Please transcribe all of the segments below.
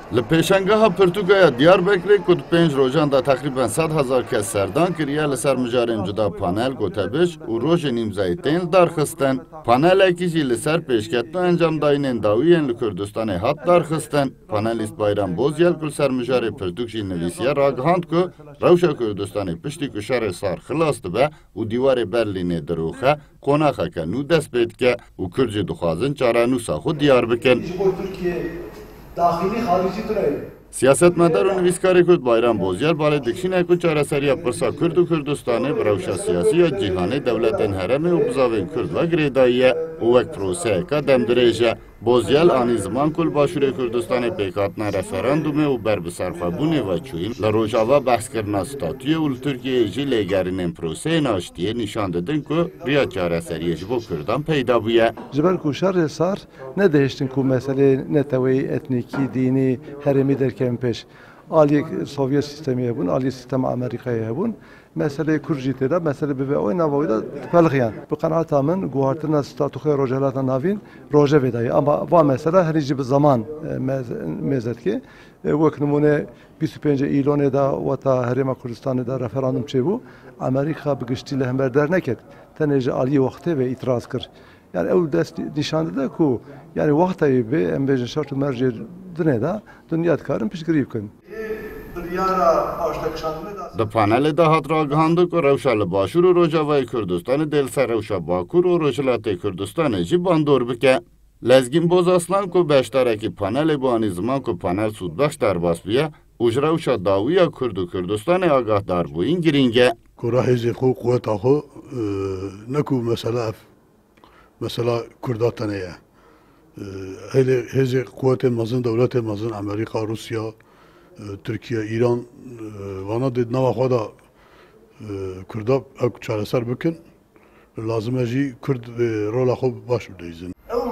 لپیشنگاه پرتوگایا دیاربکر کد 5 روزان دا تقریبا 100,000 کس سردان کریه لسر مجاریم جدا پانل گوتبش و روز نیمزای تین درخستن. پانل اکیجی لسر پیشکتنو انجام داینین داویین لکردستان هات درخستن. پانلیست بایرام بوزیل کل سر مجاری پرتوگشی نویسیه راگهاند که روشا کردستان پشتی کشار سار خلاص به و دیوار برلین دروخه قوناخه که نو دست بید که و کرجی دخوازن چارانو ساخو دیار بکن. داخلی خارجی ترایی سیاستمدار و نویسکار کرد بایرام بوزیار بالای دکشینه که چارەسەریە پرسا کرد و کردستانê bi rewşa siyasî ya cîhanê dewletên herêmê û bizavên Kurd ve girêdayî û wek proseyeka demdirêje. Bozyal anî ziman ku li Başûrê Kurdistanê pêkhatina referandumê û berbiserxwebûnê ve çûyîn li rojava behskirina statûyê û li Tirkiyeyê jî lêgerînên proseyên aştiyê nîşan didin ku rêya çareseriyê ji bo Kurdan peyda bûye. Ji ber ku şerê sar nedihiştin ku meselê neteweyî etnîkî, dînî, herêmî derkevin pêş. Aliyê Sovyet sistemî hebûn, aliyê sistema Amerîkayê hebûn. Meselê Kurd jî têda, meselê bi vê oy nava wê de dipelxiyan. Bi qenaeta min guhartina statûxê Rojhilatê navîn rojevê dayê. Ama va mesele herî jî bi zaman mêzetke. Wek nimûne 25 îlonê da weta Herêma Kurdistanê da referandum çêbû. Amerîka bi giştî li hember derneket. Tenê ji aliyê wextê ve îtiraz kir. Yani ew dest nîşan dide ku yani wextayê bê em bêjin şert û mercê dinê da dunya dikarin piştgirî bikin. Di panelê de hat ragihandin ku rewşa li Başûr û Rojavayê Kurdistanê dê li ser rewşa Bakur û Rojhilatê Kurdistanê jî bandor bike. Lezgîn Bozaslan ku beşdarekî panelê bu anî ziman ku panel sûdbex derbas bûye û ji rewşa dawiya Kurd û Kurdistanê agahdarbûyîn girîng e. Ku hêzê xwe quweta xwe neku mesela Kurda tenê ye. Hêzê quwetên mezin, dewletên mezin Amerîka, Rusya, Türkiye, İran vana dê nava xwe da Kurda ew çareser bikin. Lazim e jî Kurd rola xwe baş bidîzin.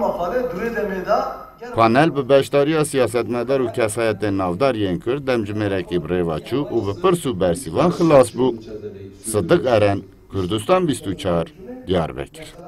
Panel bi beşdariya siyasetmedar û kesayetên navdar yên Kurd demcimêrekî bi rêva çû û bi pirs û bersivan xilas bû. Sıdık Eren, Kurdistan 24, Diyarbakır.